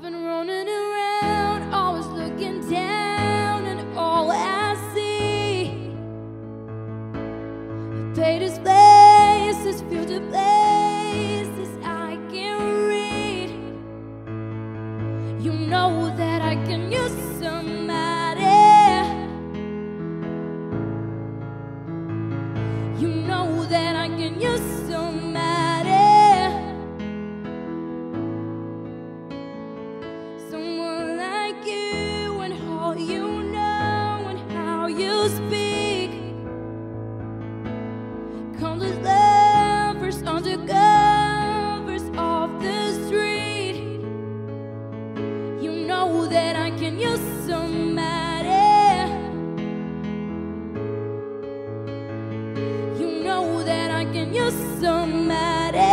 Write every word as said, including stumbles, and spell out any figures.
been running around, always looking down, and all I see painted places, future places I can read. You know that I can use somebody. You know that I can use somebody. Someone like you, and all you know and how you speak. Countless lovers under covers off the street. You know that I can use somebody. You know that I can use somebody.